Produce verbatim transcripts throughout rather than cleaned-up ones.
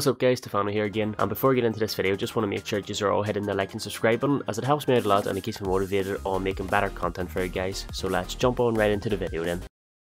What's up guys, Stefano here again, and before we get into this video, just want to make sure you are all hitting the like and subscribe button, as it helps me out a lot and it keeps me motivated on making better content for you guys. So let's jump on right into the video then.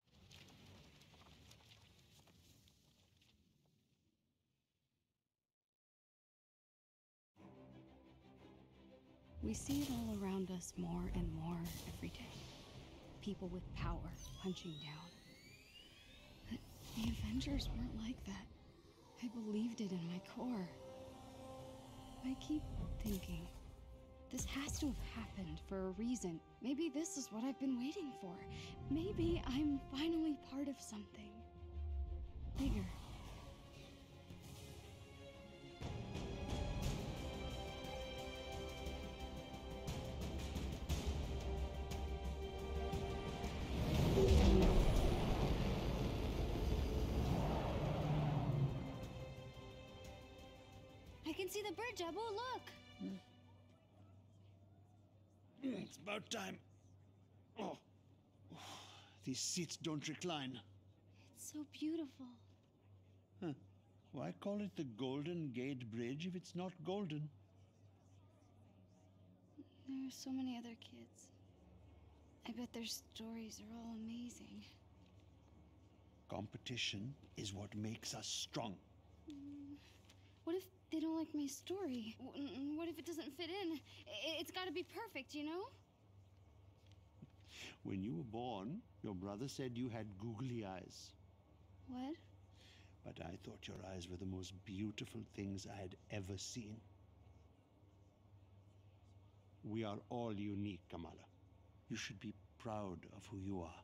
We see it all around us more and more every day. People with power punching down. But the Avengers weren't like that. I believed it in my core. I keep thinking, this has to have happened for a reason. Maybe this is what I've been waiting for. Maybe I'm finally part of something bigger. I can see the bird, Jabu, look! It's about time. Oh. These seats don't recline. It's so beautiful. Huh. Why call it the Golden Gate Bridge if it's not golden? There are so many other kids. I bet their stories are all amazing. Competition is what makes us strong. Mm. What if they don't like my story? What if it doesn't fit in? It's got to be perfect, you know? When you were born, your brother said you had googly eyes. What? But I thought your eyes were the most beautiful things I had ever seen. We are all unique, Kamala. You should be proud of who you are.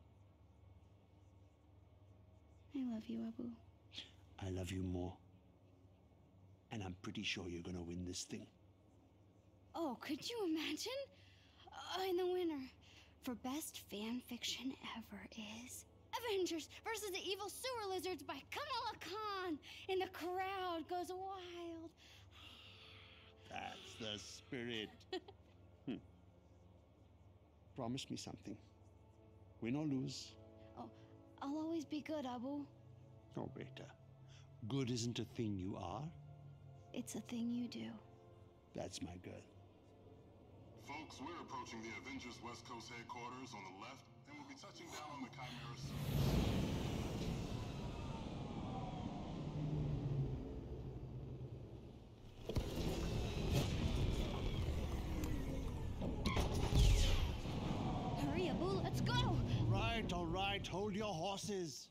I love you, Abu. I love you more. And I'm pretty sure you're gonna win this thing. Oh, could you imagine? Uh, and the winner for best fan fiction ever is Avengers versus the Evil Sewer Lizards by Kamala Khan. And the crowd goes wild. That's the spirit. hmm. Promise me something. Win or lose. Oh, I'll always be good, Abu. Oh, Beta. Good isn't a thing you are. It's a thing you do. That's my girl. Folks, we're approaching the Avengers West Coast headquarters on the left, and we'll be touching down on the Chimera soon. Hurry, Abu, let's go! All right, all right, hold your horses.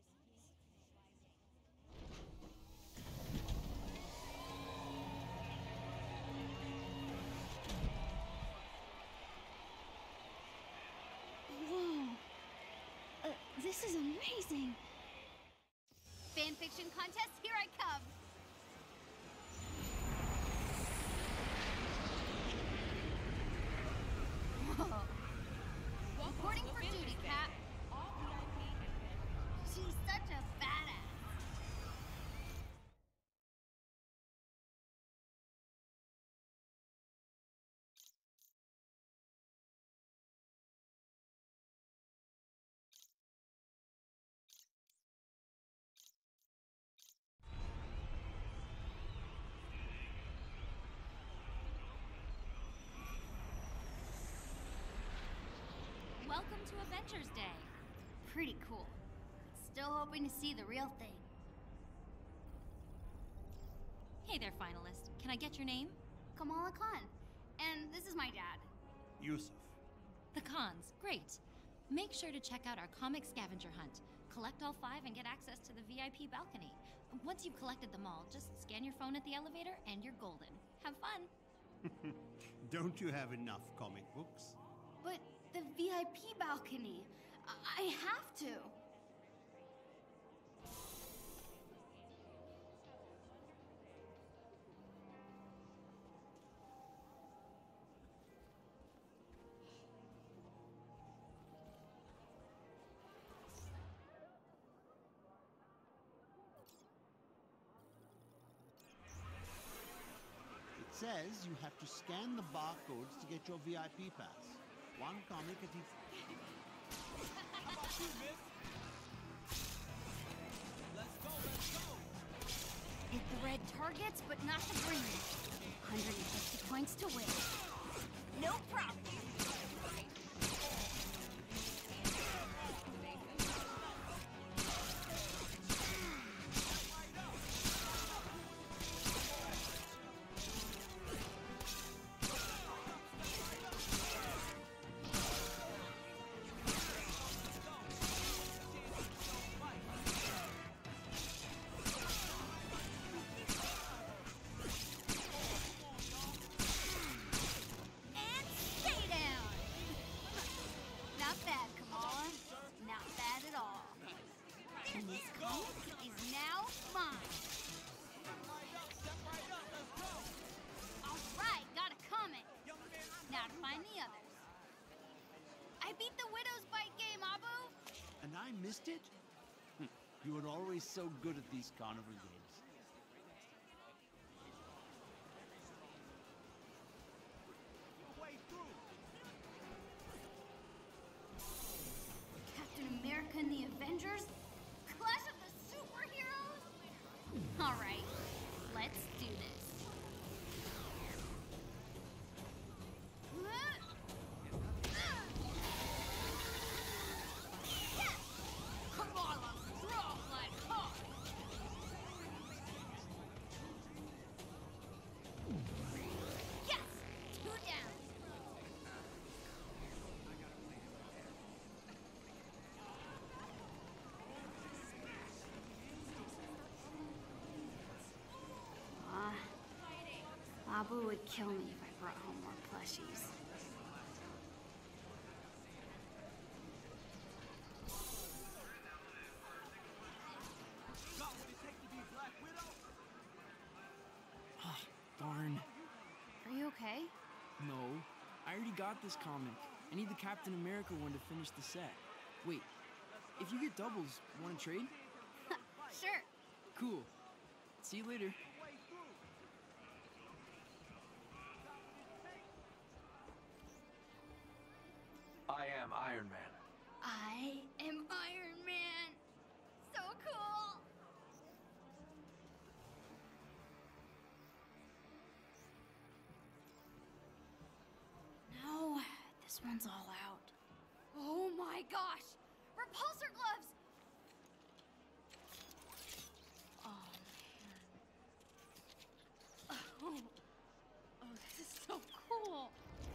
This is amazing! Fanfiction contest, here I come! Whoa. Reporting for duty, Cap. She's such a badass. Welcome to Avengers Day. Pretty cool. Still hoping to see the real thing. Hey there, finalist. Can I get your name? Kamala Khan. And this is my dad. Yusuf. The Khans. Great. Make sure to check out our comic scavenger hunt. Collect all five and get access to the V I P balcony. Once you've collected them all, just scan your phone at the elevator and you're golden. Have fun. Don't you have enough comic books? But the V I P balcony. I, I have to. It says you have to scan the barcodes to get your V I P pass. One comic at each... How about you, miss? Let's go, let's go! Hit the red points to win. No problem. I missed it? You were always so good at these carnival games. Captain America and the Avengers? Clash of the Superheroes? Alright, let's do this. Abu would kill me if I brought home more plushies. Oh, darn. Are you okay? No, I already got this comic. I need the Captain America one to finish the set. Wait, if you get doubles, want to trade? Sure. Cool. See you later. I am Iron Man. I am Iron Man. So cool. No, this one's all out. Oh my gosh! Repulsor gloves! Oh man. Oh, oh this is so cool.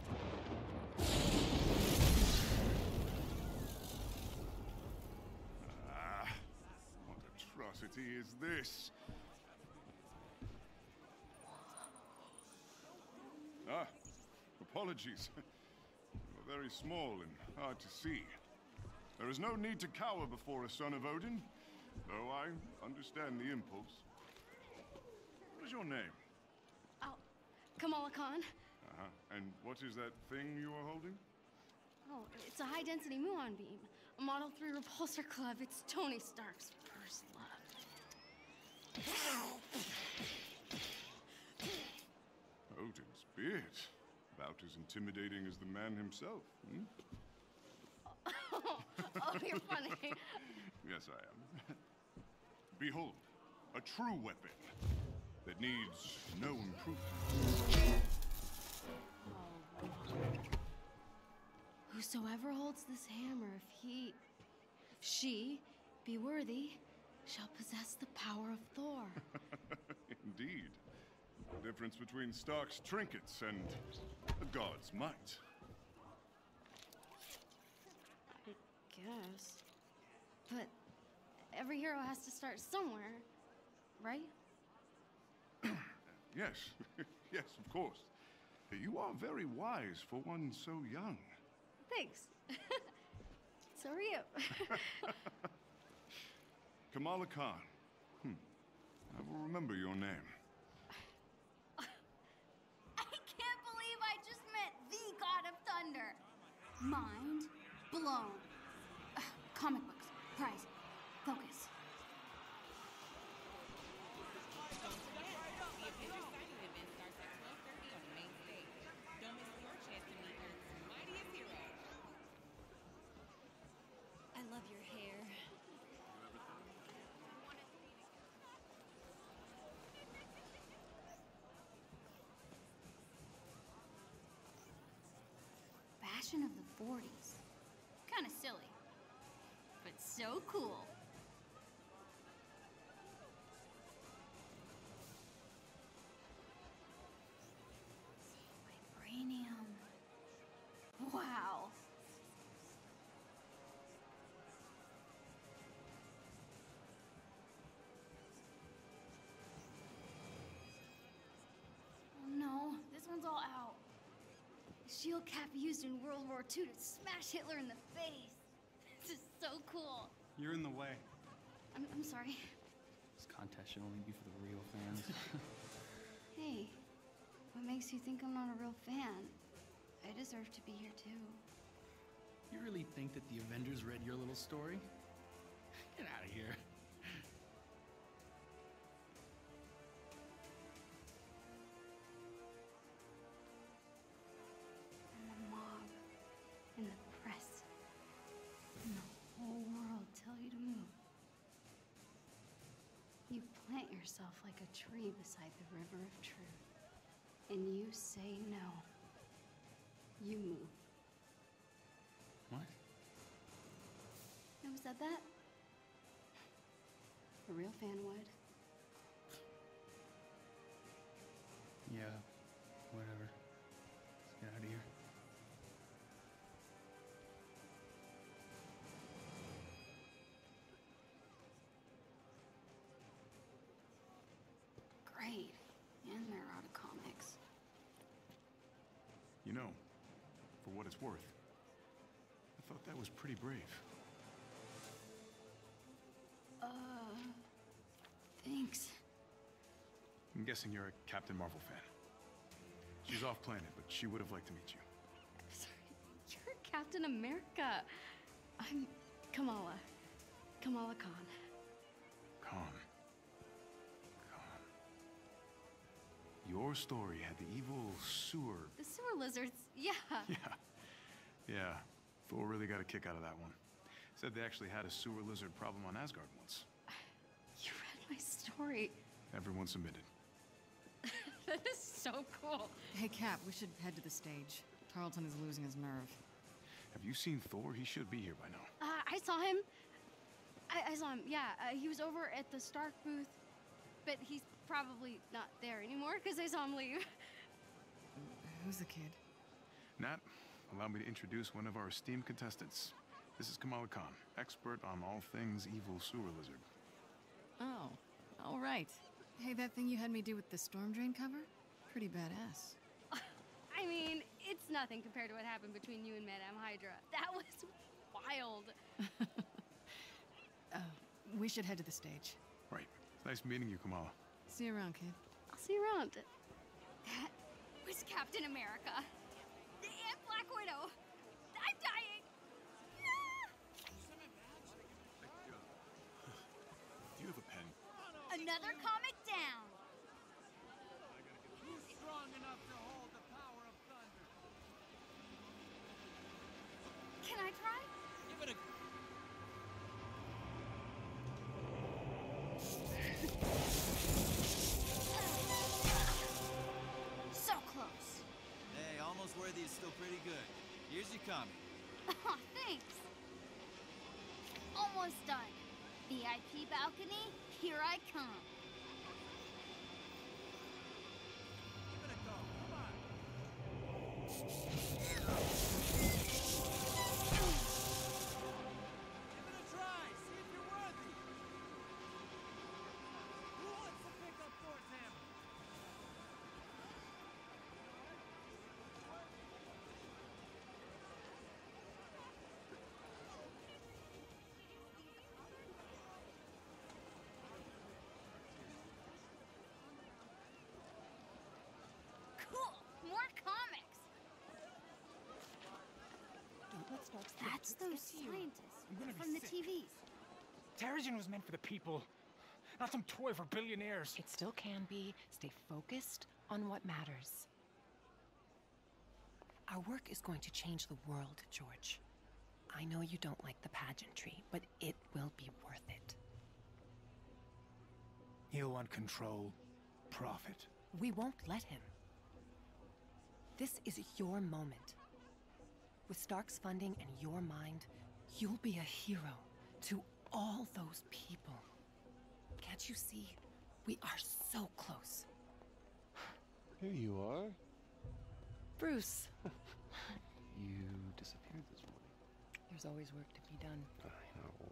Is this? Ah, apologies. You're very small and hard to see. There is no need to cower before a son of Odin, though I understand the impulse. What is your name? Oh, Kamala Khan. Uh-huh. And what is that thing you are holding? Oh, it's a high-density muon beam. A Model three repulsor club. It's Tony Stark's first love. Odin's beard. About as intimidating as the man himself, hmm? Oh, oh, you're funny. Yes, I am. Behold, a true weapon that needs no improvement. Oh, whosoever holds this hammer, if he, if she be worthy, shall possess the power of Thor. Indeed. The difference between Stark's trinkets and a god's might. I guess. But every hero has to start somewhere, right? Yes, yes, of course. You are very wise for one so young. Thanks. So are you. Kamala Khan. Hmm. I will remember your name. I can't believe I just met the God of Thunder. Mind blown. Uh, comic books. Prize. Focus. I love your hair. So cool. Vibranium. Wow. Oh no, this one's all out. The shield cap used in World War Two to smash Hitler in the face. This is so cool. You're in the way. I'm, I'm sorry. This contest should only be for the real fans. Hey, what makes you think I'm not a real fan? I deserve to be here too. You really think that the Avengers read your little story? Get out of here. And the mob, and the press, and the whole world tell you to move. You plant yourself like a tree beside the river of truth, and you say no. You move. What? Who said that? A real fan would. Yeah, whatever. Let's get out of here. Great. And they're out of comics. You know, for what it's worth, I thought that was pretty brave. Uh, thanks. I'm guessing you're a Captain Marvel fan. She's off planet, but she would have liked to meet you. Sorry, you're Captain America. I'm Kamala. Kamala Khan. Khan. Khan. Your story had the evil sewer... The sewer lizards, yeah. Yeah. Yeah. Thor really got a kick out of that one. Said they actually had a sewer lizard problem on Asgard once. You read my story. Everyone submitted. That is so cool. Hey, Cap, we should head to the stage. Tarleton is losing his nerve. Have you seen Thor? He should be here by now. Uh, I saw him. I, I saw him, yeah. Uh, he was over at the Stark booth, but he's probably not there anymore because I saw him leave. Who's the kid? Nat, allow me to introduce one of our esteemed contestants. This is Kamala Khan, expert on all things evil sewer lizard. Oh, all right. Hey, that thing you had me do with the storm drain cover? Pretty badass. I mean, it's nothing compared to what happened between you and Madame Hydra. That was wild. uh, we should head to the stage. Right. It's nice meeting you, Kamala. See you around, kid. I'll see you around. That was Captain America. And Black Widow. I'm dying. Do you have a pen? Another comic down. Who's strong enough to hold the power of thunder? Can I try? Give it a... So close. Hey, almost worthy is still pretty good. Here's your comic. Aw, thanks. Almost done. V I P balcony, here I come. Give it a go. Come on. Give it a try. See if you're worthy. Who wants to pick up Thor's hammer? Cool, more comics. Don't let Stark slip. That's Let's those get to you. scientists I'm gonna be from the sick. T Vs. Terrigen was meant for the people, not some toy for billionaires. It still can be. Stay focused on what matters. Our work is going to change the world, George. I know you don't like the pageantry, but it will be worth it. He'll want control, profit. We won't let him. This is your moment. With Stark's funding and your mind, you'll be a hero, To all those people. Can't you see? We are so close. Here you are. Bruce. You disappeared this morning. There's always work to be done. I know.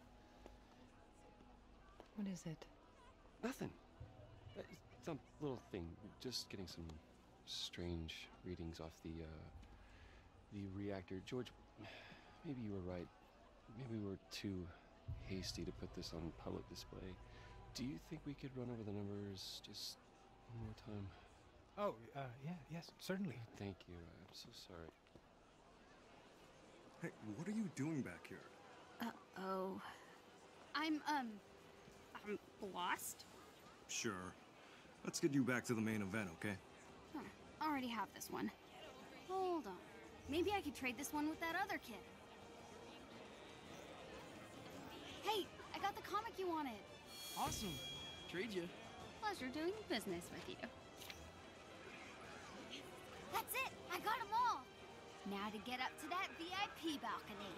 What is it? Nothing. It's some little thing. Just getting some strange readings off the, uh, the reactor. George, maybe you were right. Maybe we were too hasty to put this on public display. Do you think we could run over the numbers just one more time? Oh, uh, yeah, yes, certainly. Thank you. I'm so sorry. Hey, what are you doing back here? Uh-oh. I'm, um, I'm lost. Sure. Let's get you back to the main event, okay? Huh. Already have this one. Hold on. Maybe I could trade this one with that other kid. Hey, I got the comic you wanted. Awesome. Trade you. Pleasure doing business with you. That's it! I got them all! Now to get up to that V I P balcony.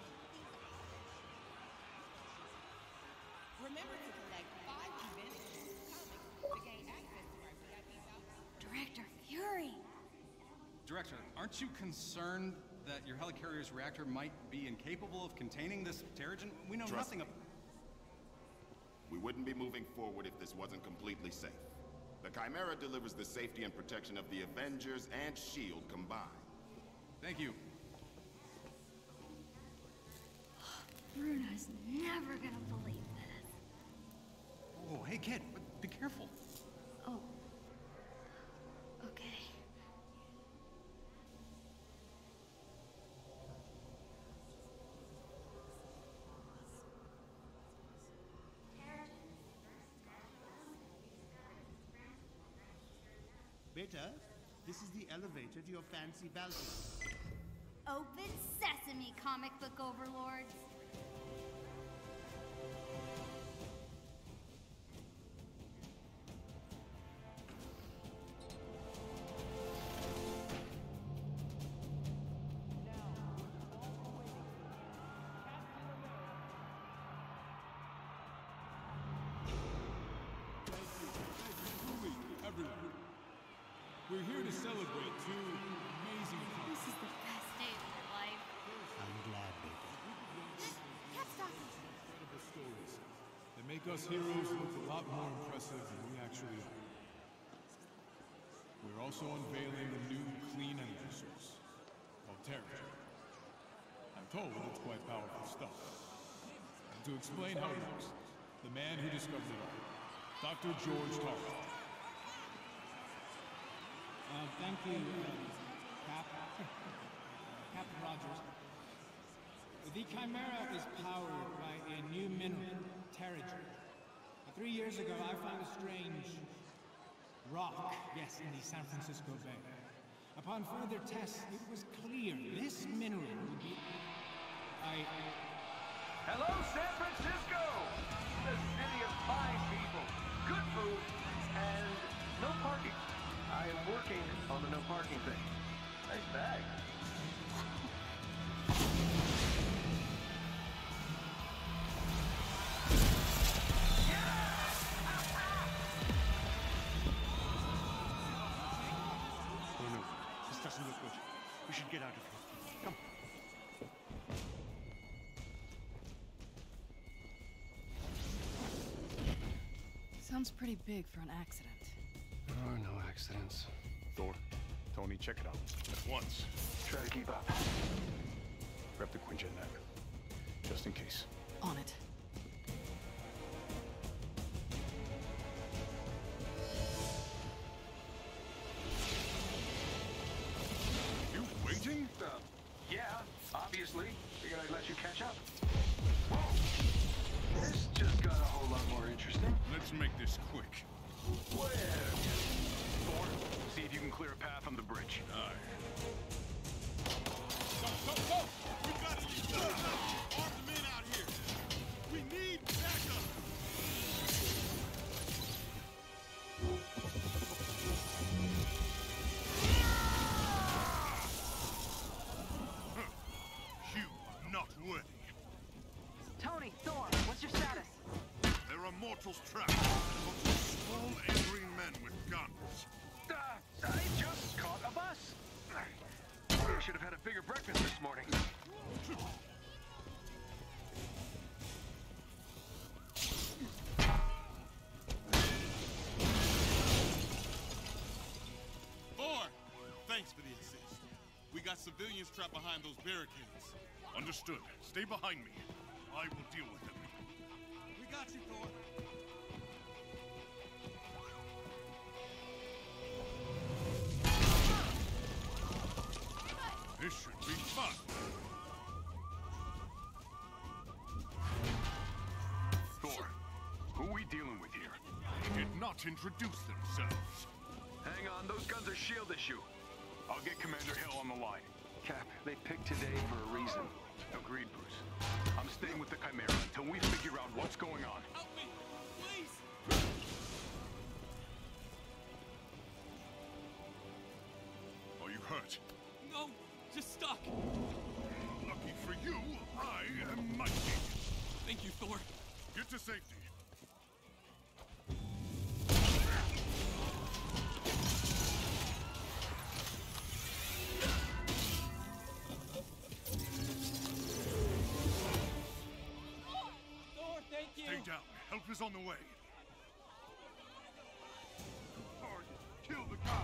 Remember to collect five Avengers comics to gain access to our V I P balcony. Director Fury! Director, aren't you concerned that your helicarrier's reactor might be incapable of containing this Terrigen? We know Trust nothing me. of... We wouldn't be moving forward if this wasn't completely safe. The Chimera delivers the safety and protection of the Avengers and SHIELD combined. Thank you. Bruno's never gonna believe this. Oh, hey kid, be careful. Oh. Okay. Beta, this is the elevator to your fancy balcony. Open sesame, comic book overlords. We're here to celebrate two amazing This is the best day of my life. I'm glad, Beta. Cat's talking. incredible stories that make us heroes look a lot more impressive than we actually are. We're also unveiling a new clean energy source called Terrigen. I'm told it's quite powerful stuff. And to explain how it works, the man who discovered it all, Doctor George Tarleton. Uh, thank you, uh, Cap. Captain Rogers. The Chimera is powered by a new mineral, Terrigen. Three years ago, I found a strange rock, yes, in the San Francisco Bay. Upon further tests, it was clear this mineral would be... I... Hello, San Francisco! The city of fine people, good food, and no parking. I am working on the no parking thing. Nice bag. Oh no, this doesn't look good. We should get out of here. Come. Sounds pretty big for an accident. There are no accidents. Thor, Tony, check it out. At once. Try to keep up. Grab the Quinjet net. Just in case. On it. You waiting? Uh, yeah, obviously. Figured I'd let you catch up. Whoa. This just got a whole lot more interesting. Let's make this quick. Where? Thor, see if you can clear a path on the bridge. Aye. Go, go, go! We gotta leave! Armed men out here! mortal's trap. Lots of small angry men with guns. Uh, I just caught a bus. I should have had a bigger breakfast this morning. Thor! Thanks for the assist. We got civilians trapped behind those barricades. Understood. Stay behind me. I will deal with them. We got you, Thor. This should be fun. Thor, who are we dealing with here? They did not introduce themselves. Hang on, those guns are shield issue. I'll get Commander Hill on the line. Cap, they picked today for a reason. Agreed, Bruce. I'm staying with the Chimera until we figure out what's going on. Help me, please. Are you hurt? No, just stuck. Lucky for you, I am mighty. Thank you, Thor. Get to safety. Thor, thank you. Stay down. Help is on the way. Or kill the guard.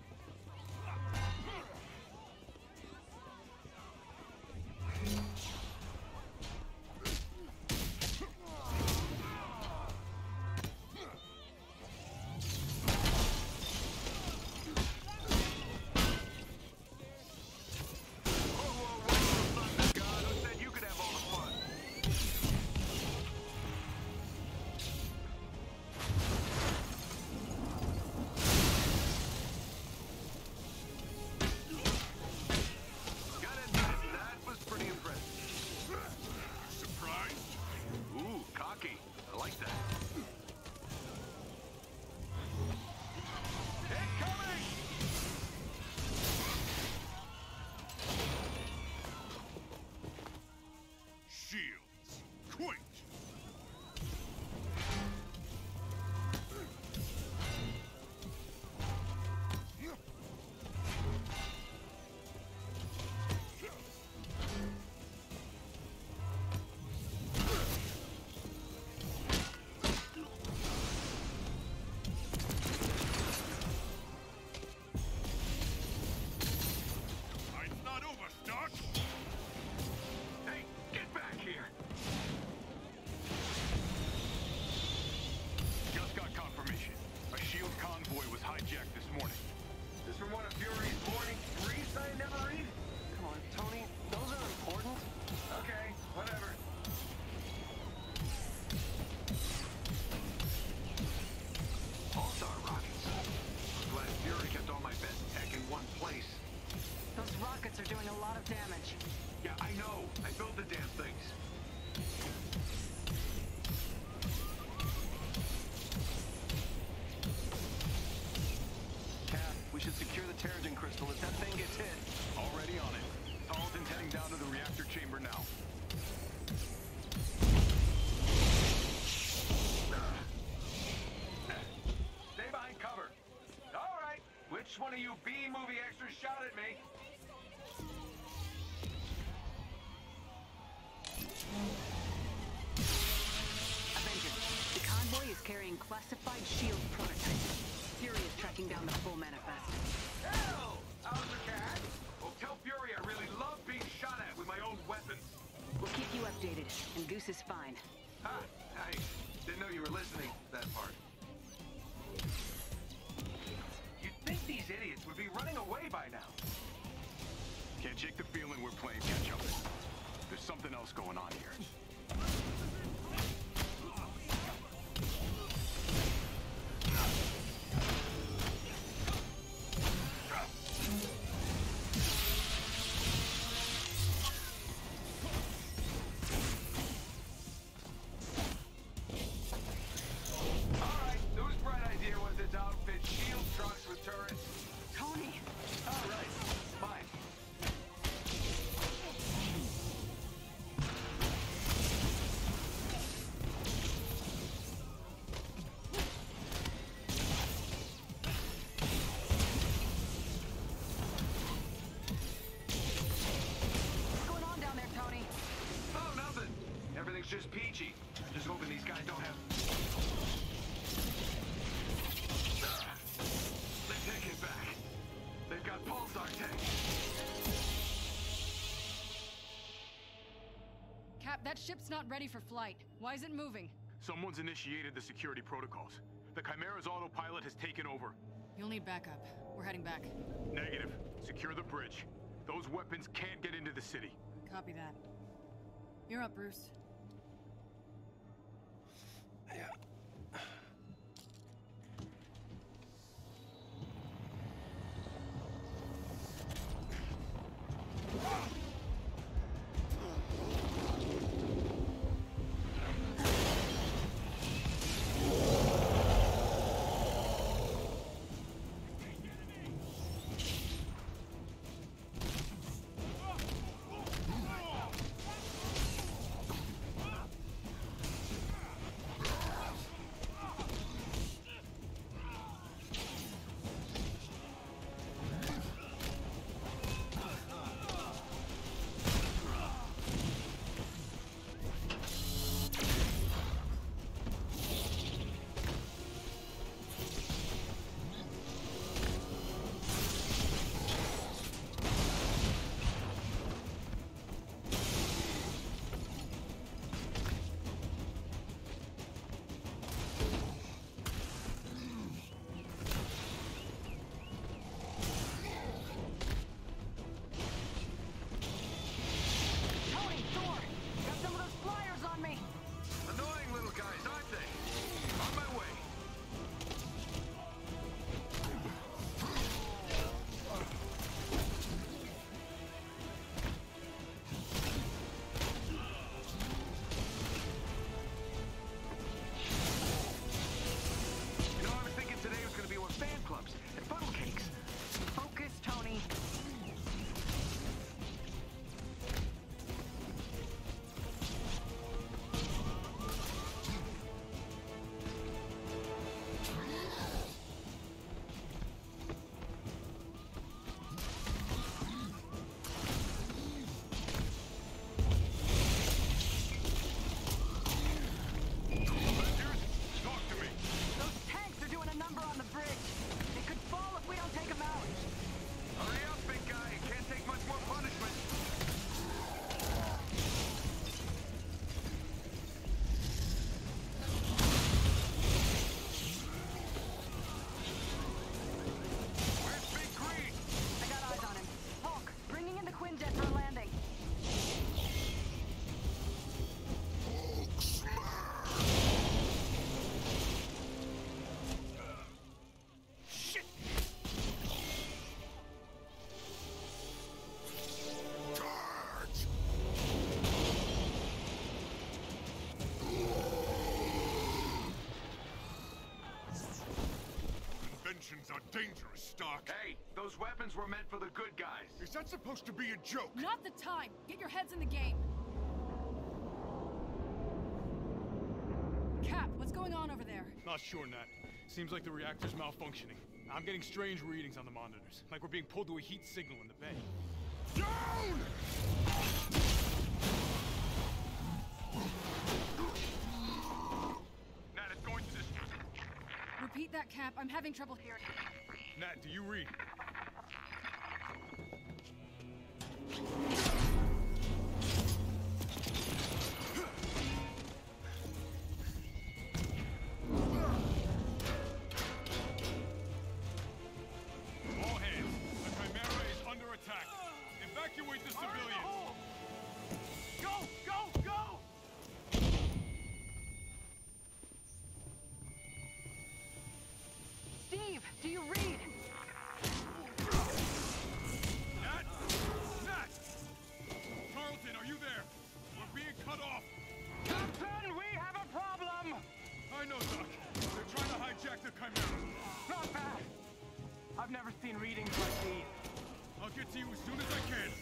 Are doing a lot of damage. Yeah, I know. I built the damn things. Cap, we should secure the Terrigen crystal if that thing gets hit. Already on it. Tarleton's heading down to the reactor chamber now. Stay behind cover. All right. Which one of you B-movie extras shot at me? Avenger, the convoy is carrying classified shield prototypes. Fury is tracking down the full manifest. Hell! How's the cat? Well, tell Fury I really love being shot at with my own weapons. We'll keep you updated, and Goose is fine. Ha! I didn't know you were listening to that part. You'd think these idiots would be running away by now. Can't shake the feeling we're playing catch up. There's something else going on here. is peachy. Just hoping these guys don't have... They take it back. They've got pulsar tanks. Cap, that ship's not ready for flight. Why is it moving? Someone's initiated the security protocols. The Chimera's autopilot has taken over. You'll need backup. We're heading back. Negative. Secure the bridge. Those weapons can't get into the city. Copy that. You're up, Bruce. Yeah. Are dangerous, Stark. Hey, those weapons were meant for the good guys. Is that supposed to be a joke? Not the time! Get your heads in the game! Cap, what's going on over there? Not sure, Nat. Seems like the reactor's malfunctioning. I'm getting strange readings on the monitors, like we're being pulled to a heat signal in the bay. Down! Nat, it's going to this... Repeat that, Cap. I'm having trouble hearing. Nat, do you read? All hands. The Chimera is under attack. Evacuate the civilians. Go, go, go! Steve, do you read? Nat! Nat! Carlton, are you there? We're being cut off. Captain, we have a problem! I know, Doc. They're trying to hijack the Chimera. Not bad. I've never seen readings like these. I'll get to you as soon as I can.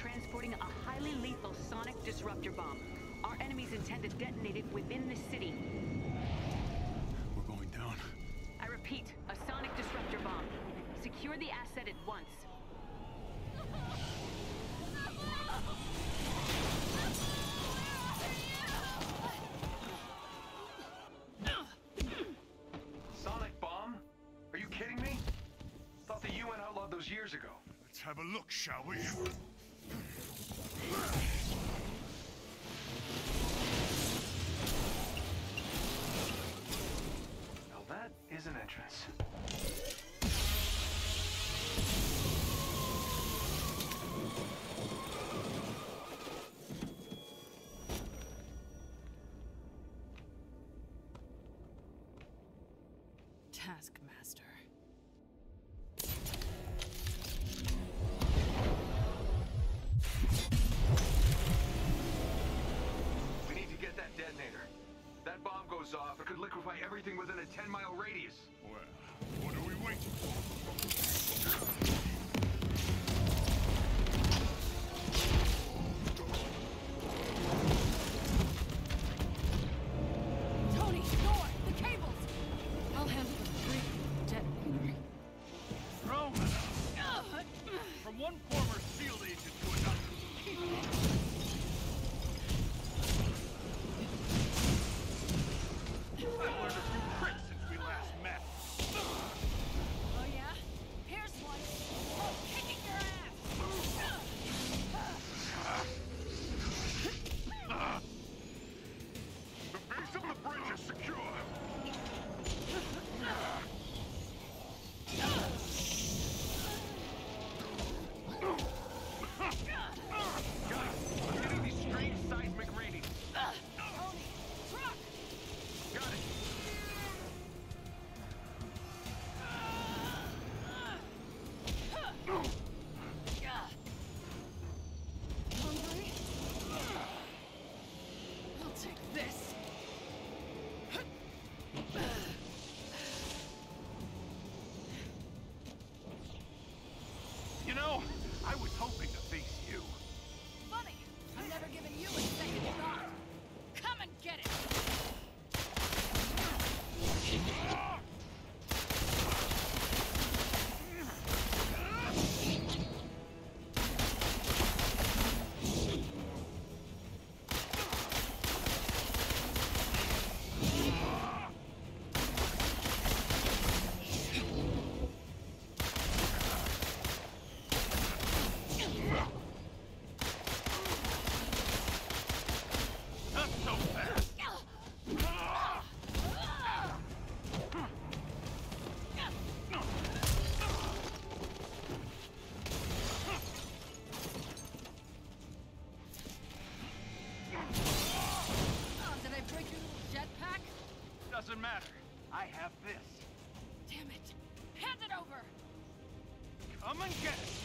transporting a highly lethal sonic disruptor bomb. Our enemies intend to detonate it within the city. We're going down. I repeat, a sonic disruptor bomb. Secure the asset at once. Sonic bomb? Are you kidding me? Thought the U N outlawed those years ago. Let's have a look, shall we? Now that is an entrance. Taskmaster. We need to get that detonator. That bomb goes off, it could liquefy everything within a ten mile radius. Well, what are we waiting for? Tony, Thor, the cables! I'll handle the three detonator. Roman! From one former SHIELD agent to another. I've learned a few tricks since we last met. Oh yeah? Here's one. Oh, kicking your ass! The base of the bridge is secure. Guys, I'm getting these strange seismic readings. Tony, truck! Got it. Hungry? I'll take this. You know, I was hoping to face you. Funny, I've never given you a second thought. Come and get it! Not so fast. Oh, did I break your little jetpack? Doesn't matter. I have this. Damn it! Hand it over! Come and get it.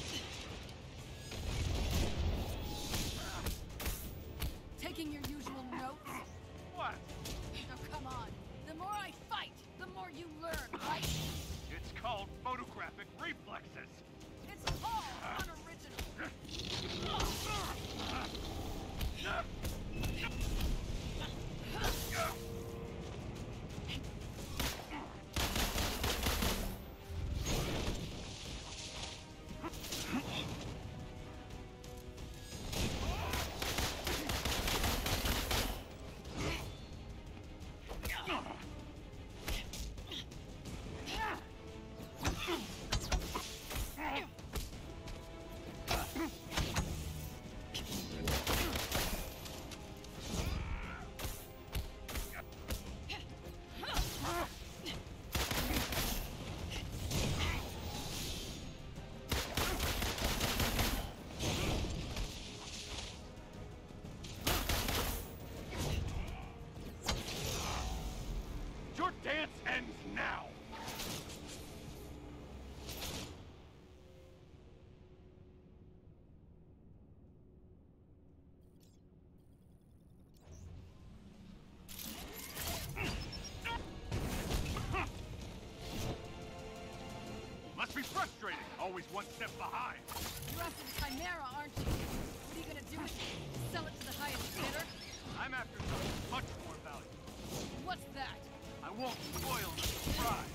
Taking your usual notes? What? Oh, come on. The more I fight, the more you learn, right? It's called photographic reflexes. It's all unoriginal. be frustrating. Always one step behind. You're after the Chimera, aren't you? What are you gonna do with it? Sell it to the highest bidder? I'm after something much more valuable. What's that? I won't spoil the surprise.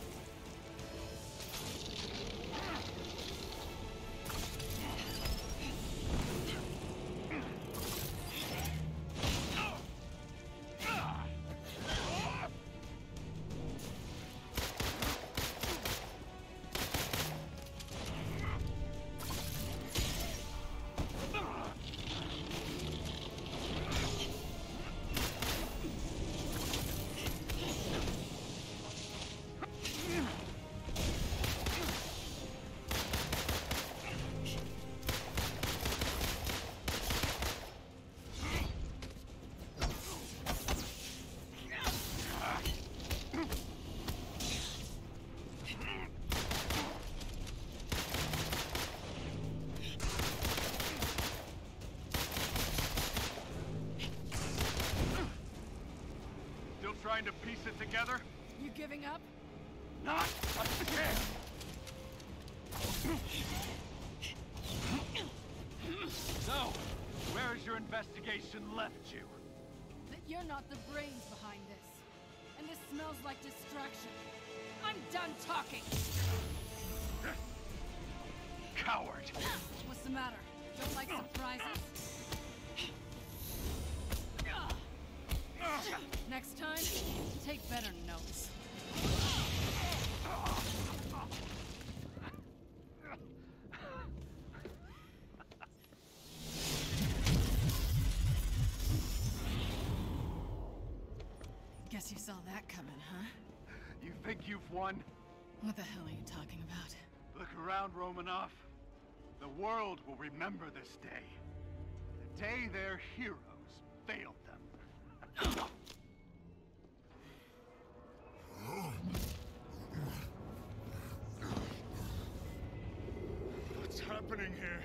Trying to piece it together? You giving up? Not a chance! So, where has your investigation left you? That you're not the brains behind this. And this smells like distraction. I'm done talking! Coward! What's the matter? Don't like surprises? Next time, take better notes. Guess you saw that coming, huh? You think you've won? What the hell are you talking about? Look around, Romanoff. The world will remember this day. The day their heroes failed them. What's happening here?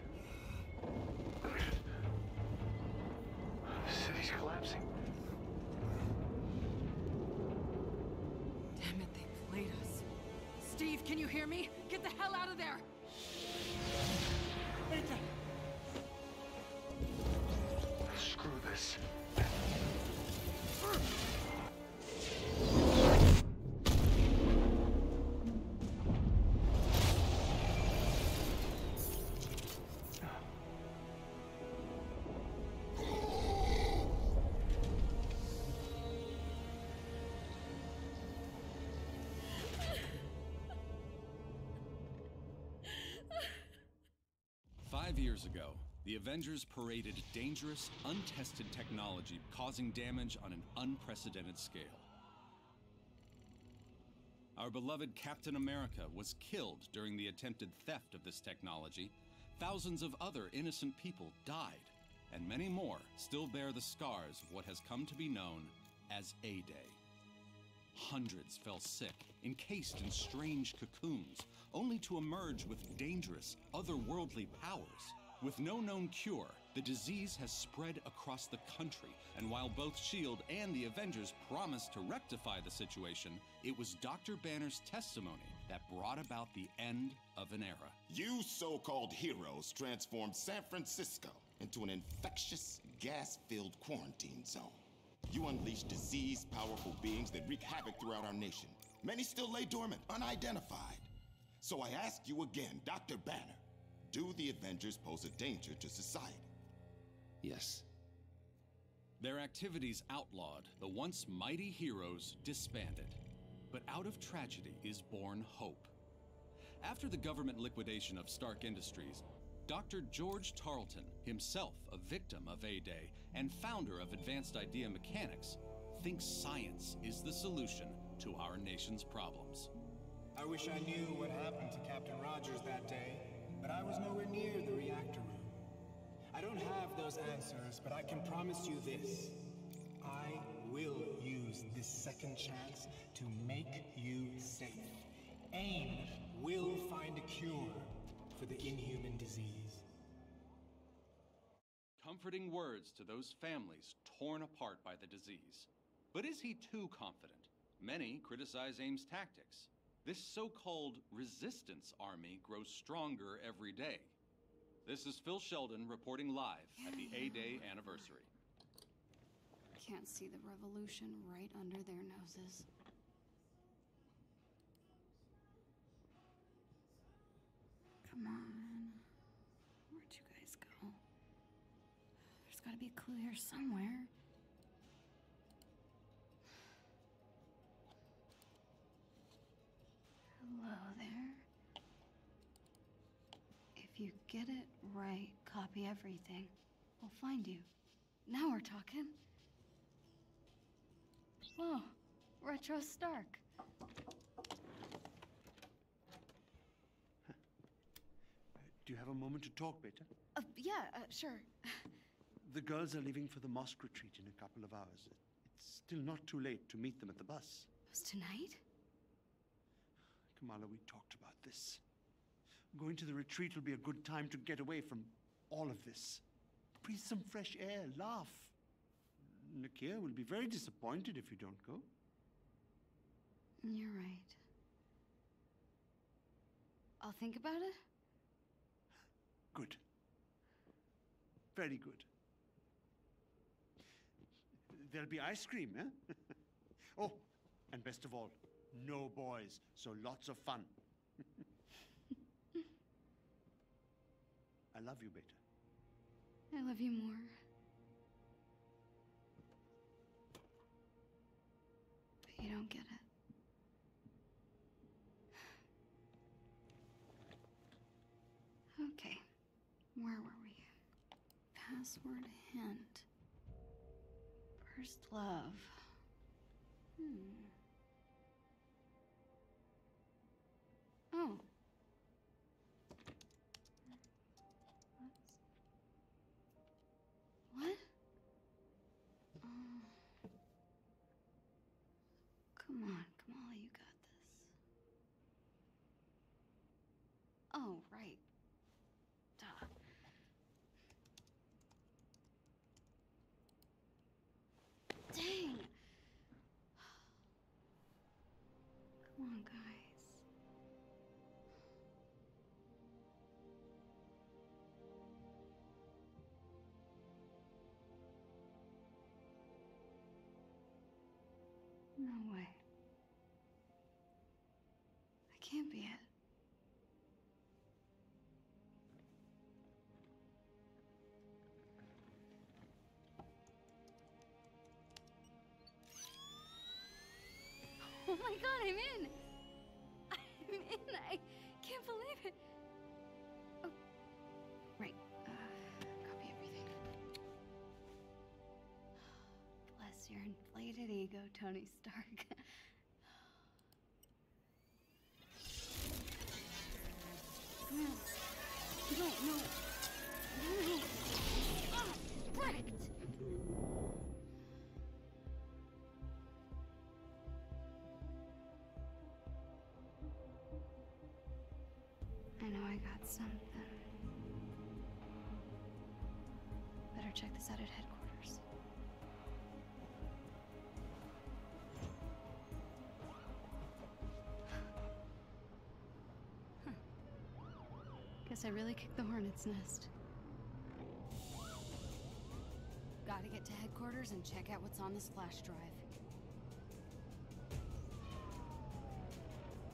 The city's collapsing. Damn it, they played us. Steve, can you hear me? Get the hell out of there! Nathan! Screw this. Five years ago, the Avengers paraded dangerous, untested technology causing damage on an unprecedented scale. Our beloved Captain America was killed during the attempted theft of this technology. Thousands of other innocent people died, and many more still bear the scars of what has come to be known as A-Day. Hundreds fell sick, encased in strange cocoons, only to emerge with dangerous, otherworldly powers. With no known cure, the disease has spread across the country, and while both SHIELD and the Avengers promised to rectify the situation, it was Doctor Banner's testimony that brought about the end of an era. You so-called heroes transformed San Francisco into an infectious, gas-filled quarantine zone. You unleashed disease-powerful beings that wreak havoc throughout our nation. Many still lay dormant, unidentified. So I ask you again, Doctor Banner, do the Avengers pose a danger to society? Yes. Their activities outlawed, the once mighty heroes disbanded. But out of tragedy is born hope. After the government liquidation of Stark Industries, Doctor George Tarleton, himself a victim of A-Day and founder of Advanced Idea Mechanics, thinks science is the solution to our nation's problems. I wish I knew what happened to Captain Rogers that day, but I was nowhere near the reactor room. I don't have those answers, but I can promise you this. I will use this second chance to make you safe. AIM will find a cure for the inhuman disease. Comforting words to those families torn apart by the disease. But is he too confident? Many criticize AIM's tactics. This so-called resistance army grows stronger every day. This is Phil Sheldon reporting live at the A-Day anniversary. Can't see the revolution right under their noses. Come on. Where'd you guys go? There's gotta be a clue here somewhere. Hello there. If you get it right, copy everything. We'll find you. Now we're talking. Whoa, Retro Stark. Do you have a moment to talk, Beta? Uh, yeah, uh, sure. The girls are leaving for the mosque retreat in a couple of hours. It's still not too late to meet them at the bus. It was tonight? Kamala, we talked about this. Going to the retreat will be a good time to get away from all of this. Breathe some fresh air, laugh. Nakia will be very disappointed if you don't go. You're right. I'll think about it. Good. Very good. There'll be ice cream, eh? Oh, and best of all, no boys, so lots of fun. I love you, Beta. I love you more. But you don't get it. Okay, where were we? Password hint. First love. Hmm. Oh. What? Oh. Come on, Kamala, you got this. Oh, right. Duh. Dang! Come on, guys. No way. That can't be it. Oh my god, I'm in! I'm in! I can't believe it! Oh, right. Uh, copy everything. Bless your inflated ego, Tony Stark. No. No, no. No, no. Ah, wrecked! I know I got something. Better check this out at headquarters. Huh. Guess I really kicked the hornet's nest. Gotta get to headquarters and check out what's on this flash drive.